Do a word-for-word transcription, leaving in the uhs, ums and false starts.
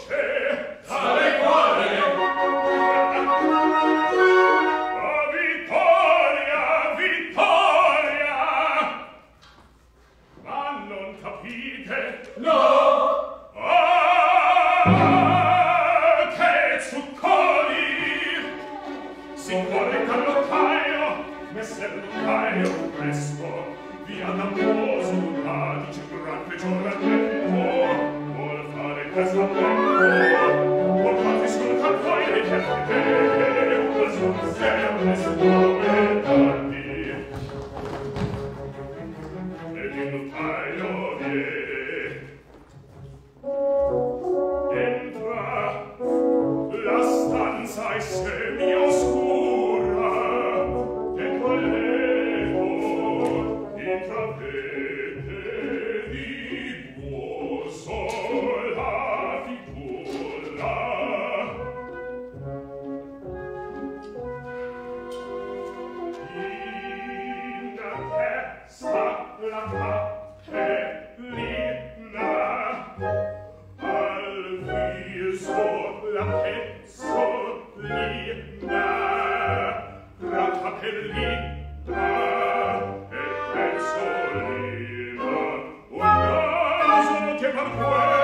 voce, sale corre. Oh, vittoria, vittoria! Ma non capite? No! Ah, che zucconi! Si corre dal notaio, messer notaio, presto, via d'amoroso, radice, gran peggior al tempo, vuol fare questo tempo, vuol farti sul campo e ripetete, un sul sempre come tardi. Ed il notaio viene, entra, la stanza è semi-oscura, e quello intravede di buoso la figura. In testa la cappellina, al viso la pezzolina, la cappellina e pezzolina, un naso che per